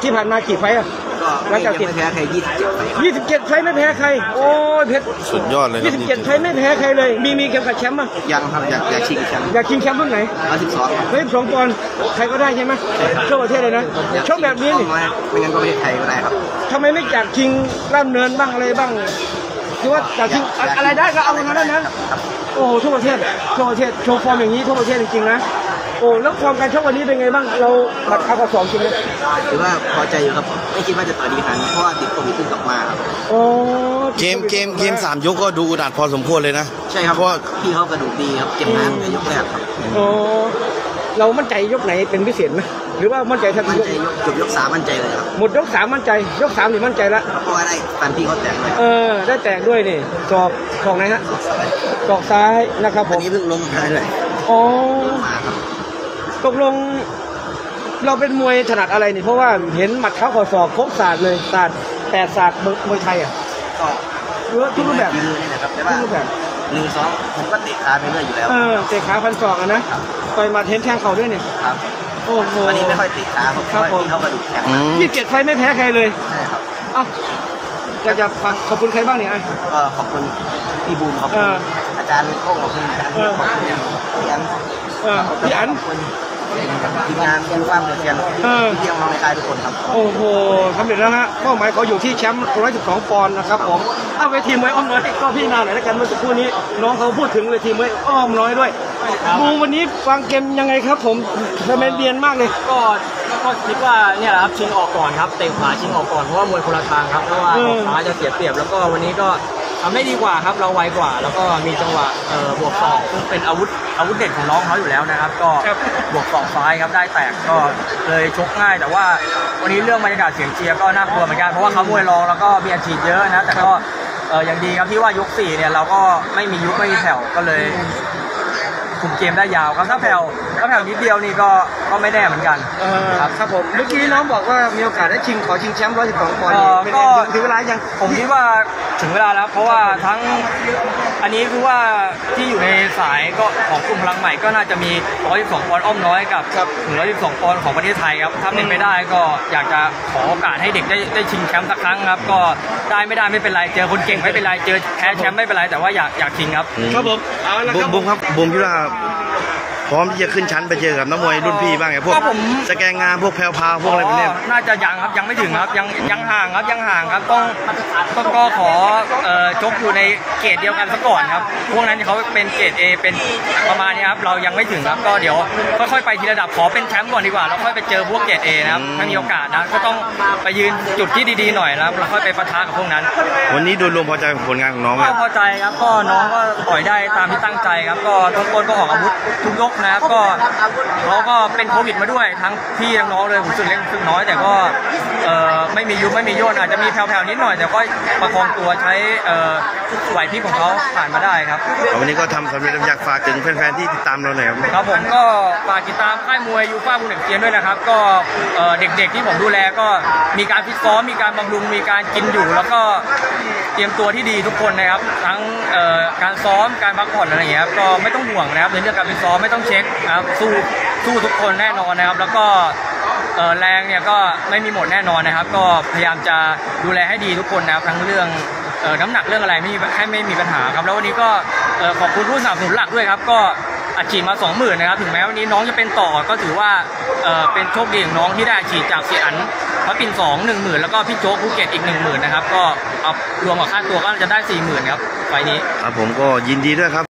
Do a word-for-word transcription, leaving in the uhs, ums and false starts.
ที่ผ่านมากี่ไฟอ่ะก็ยังไม่แพ้ใครยี่สิบเจ็ดไฟยี่สิบเจ็ดไฟไม่แพ้ใครโอ้เพชรสุดยอดเลยยี่สิบเจ็ดไฟไม่แพ้ใครเลยมีมีเข็มขัดแชมป์มั้ยยังครับอยากอยากชิงแชมป์อยากชิงแชมป์รุ่นไหนร้อยสิบสองร้อยสิบสองปอนด์ใครก็ได้ใช่ไหมทั่วประเทศเลยนะชกแบบนี้นี่ไม่งั้นก็ประเทศไทยก็ได้ครับทำไมไม่อยากชิงร่ำเนินบ้างอะไรบ้างคือว่าอยากชิงอะไรได้ก็เอานั้นนะโอ้ทั่วประเทศทั่วประเทศโชว์ฟอร์มอย่างนี้ทั่วประเทศจริงๆนะโอ้แล้วฟอร์มการชกวันนี้เป็นไงบ้างเราบัตรเข้าสองจริงไหมถือว่าพอใจอยู่ครับไม่คิดว่าจะต่อดีขนาดนี้เพราะว่าติดโควิดขึ้นกลับมาครับโอ้เกมเกมเกมสามยกก็ดูอุดพอสมควรเลยนะใช่ครับเพราะพี่เขากระดูกดีครับเก็บน้ำในยกแรกครับโอ้เรามั่นใจยกไหนเป็นพิเศษไหมหรือว่ามั่นใจทั้งยกจบยกสามมั่นใจเลยครับหมดยกสามมั่นใจยกสามหรือมั่นใจแล้วเพราะว่าได้ฟันพี่เขาแตกเลยเออได้แตกด้วยนี่ศอกศอกไหนฮะศอกซ้ายนะครับผมอันนี้เพิ่งลงมาเลยอ๋อตกลงเราเป็นมวยถนัดอะไรนี่เพราะว่าเห็นหมัดเท้าเข่าศอกครบศาสตร์เลยศาสตร์แปดศาสตร์มวยไทยอ่ะก็เยอะทุกรูปแบบนี่นะครับแต่ว่าหนึ่งสองผมก็เตะขาไปเรื่อยอยู่แล้วเออเตะขาพันศอกอ่ะนะต่อยหมัดเห็นแทงเข่าด้วยเนี่ยครับโอ้โหวันนี้ไม่ค่อยติดขาเพราะว่าเขากระดูกแข็งยี่สิบเจ็ดไฟไม่แพ้ใครเลยใช่ครับอ้าวอยากจะขอบคุณใครบ้างเนี่ยไอ้ก็ขอบคุณพี่บูมขอบคุณอาจารย์โค้งขอบคุณอาจารย์ขอบคุณพี่อันพี่อันทีมงานเชียงฟ้าเมืองเชียงที่เที่ยวมาในค่ายทุกคนครับโอ้โหสำเร็จแล้วฮะเป้าหมายเขาอยู่ที่แชมป์ร้อยสิบสองปอนด์นะครับผมเอาเวทีมวยอ้อมน้อยก็พี่นาหน่อยแล้วกันเมื่อสักครู่นี้น้องเขาพูดถึงเวทีมวยอ้อมน้อยด้วยบูวันนี้ฟังเกมยังไงครับผมทำไมเรียนมากเลยก็ก็คิดว่าเนี่ยแหละครับชิงออกก่อนครับเตะขวาชิงออกก่อนเพราะว่ามวยคนละทางครับเพราะว่าออกขวาจะเสียเปรียบแล้วก็วันนี้ก็ทำได้ดีกว่าครับเราไวกว่าแล้วก็มีจังหวะเอ่อบวกศอกซึ่งเป็นอาวุธอาวุธเด็ดของน้องเขาอยู่แล้วนะครับก็บวกศอกซ้ายครับได้แตกก็เลยชกง่ายแต่ว่าวันนี้เรื่องบรรยากาศเสียงเชียร์ก็น่ากลัวเหมือนกันเพราะว่าเขามวยรองแล้วก็มีอาชีพเยอะนะแต่ก็เอออย่างดีครับที่ว่ายกสี่เนี่ยเราก็ไม่มียุบไม่มีแผ่วก็เลยคุมเกมได้ยาวครับถ้าแผ่วถ้าแผ่วนิดเดียวนี่ก็ก็ไม่แน่เหมือนกันครับครับผมเมื่อกี้น้องบอกว่ามีโอกาสได้ชิงขอชิงแชมป์ร้อยสิบสองปอนด์ก็ถึงเวลายังผมคิดว่าถึงเวลาแล้วเพราะว่าทั้งอันนี้คือว่าที่อยู่ในสายก็ของกลุ่มพลังใหม่ก็น่าจะมีร้อยสิบสองปอนด์อ้อมน้อยกับถึงร้อยสิบสองปอนด์ของประเทศไทยครับถ้าเป็นไม่ได้ก็อยากจะขอโอกาสให้เด็กได้ได้ชิงแชมป์สักครั้งครับก็ได้ไม่ได้ไม่เป็นไรเจอคนเก่งไม่เป็นไรเจอแพ้แชมป์ไม่เป็นไรแต่ว่าอยากอยากชิงครับครับผมเอาละครับบุ้มครับบุ้มคิดว่าพร้อมที่จะขึ้นชั้นไปเจอกับนักมวยรุ่นพี่บ้างไงพวกสแกนงานพวกแพลวพาวพวกอะไรพวกนี้น่าจะยังครับยังไม่ถึงครับยังยังห่างครับยังห่างครับต้องต้องก็ขอเอ่อชกอยู่ในเกรดเดียวกันซะก่อนครับพวกนั้นเขาเป็นเกรด A เป็นประมาณนี้ครับเรายังไม่ถึงครับก็เดี๋ยวค่อยๆไปทีละระดับขอเป็นแชมป์ก่อนดีกว่าแล้วค่อยไปเจอพวกเกรด A นะครับถ้ามีโอกาสนะก็ต้องไปยืนจุดที่ดีๆหน่อยแล้วเราค่อยไปปะทะกับพวกนั้นวันนี้โดยรวมพอใจผลงานของน้องไหมพอใจครับก็น้องก็ต่อยได้ตามที่ตั้งใจครับก็ทุกคนก็ออกอาวุธทุกยกนะครับก็เขาก็เป็นโควิดมาด้วยทั้งพี่ทั้งน้องเลยผมสึกเล็กสึกน้อยแต่ก็ไม่มียุบไม่มีโยนอาจจะมีแผ่วๆนิดหน่อยแต่ก็ประคองตัวใช้ไหวพริบของเขาผ่านมาได้ครับวันนี้ก็ทำสำเร็จอยากฝากถึงแฟนๆที่ติดตามเราหน่อยครับครับผมก็ฝากติดตามค่ายมวยยูฟ่าบุญเด็กเจียนด้วยนะครับก็เด็กๆที่ผมดูแลก็มีการฟิตซ้อมมีการบำรุงมีการกินอยู่แล้วก็เตรียมตัวที่ดีทุกคนนะครับทั้งการซ้อมการพักผ่อนอะไรอย่างเงี้ยครับก็ไม่ต้องห่วงนะครับในเรื่องการฟิตซ้อมไม่ต้องเช็คนะครับสู้สู้ทุกคนแน่นอนนะครับแล้วก็แรงเนี่ยก็ไม่มีหมดแน่นอนนะครับก็พยายามจะดูแลให้ดีทุกคนนะครับทั้งเรื่องน้ำหนักเรื่องอะไรไม่ให้ไม่มีปัญหาครับแล้ววันนี้ก็ขอบคุณผู้สนับสนุนหลักด้วยครับก็อัดฉีดมาสองหมื่นนะครับถึงแม้วันนี้น้องจะเป็นต่อก็ถือว่าเป็นโชคดีของน้องที่ได้อัดฉีดจากเสียอันพระปิ่นสองหนึ่งหมื่นแล้วก็พี่โจ๊กภูเก็ตอีกหนึ่งหมื่นนะครับก็เอารวมกับค่าตัวก็จะได้สี่หมื่นครับไฟนี้ครับผมก็ยินดีด้วยครับ